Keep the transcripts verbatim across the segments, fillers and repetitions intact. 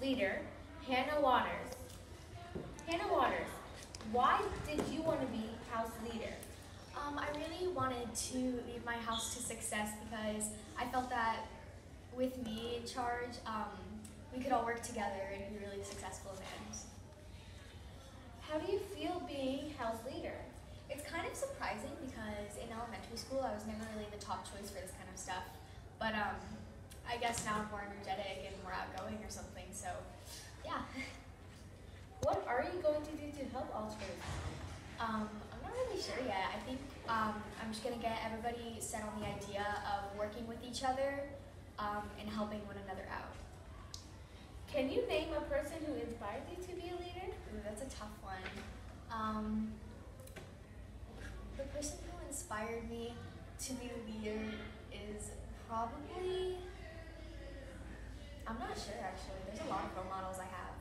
leader, Hannah Waters. Hannah Waters, why did you want to be house leader? Um, I really wanted to lead my house to success because I felt that with me in charge, um, we could all work together and be really successful in the end. How do you feel being house leader? It's kind of surprising because in elementary school I was never really the top choice for this kind of stuff. But um, I guess now I'm more energetic and more outgoing or something, so yeah. What are you going to do to help Ultras? Um, I'm not really sure yet. I think um, I'm just going to get everybody set on the idea of working with each other um, and helping one another out. Can you name a person who inspired you to be a leader? Ooh, that's a tough one. Um, the person who inspired me to be a leader is probably, I'm not sure actually. There's a lot of role models I have.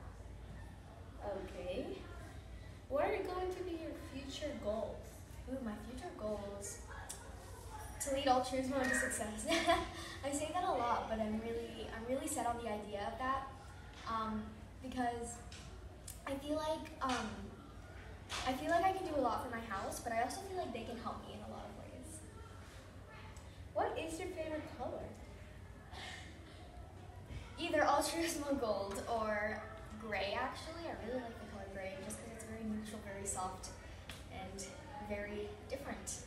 Okay. What are going to be your future goals? Ooh, my future goals. To lead All Turismo into success. I say that a lot, but I'm really, I'm really set on the idea of that um, because I feel like um, I feel like I can do a lot for my house, but I also feel like they can help me in a lot of ways. What is your favorite color? Either All Turismo Gold or gray. Actually, I really like the color gray just because it's very neutral, very soft, and very different.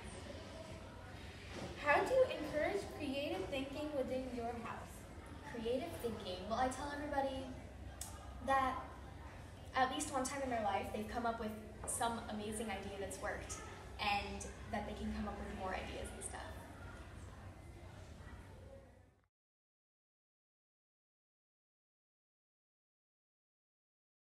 How do you encourage creative thinking within your house? Creative thinking. Well, I tell everybody that at least one time in their life they've come up with some amazing idea that's worked and that